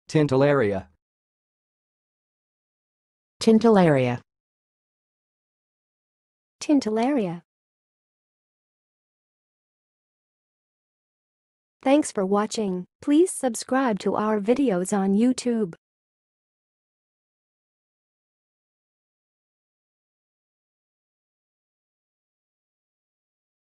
Tintelaria. Tintelaria. Tintelaria. Thanks for watching. Please subscribe to our videos on YouTube.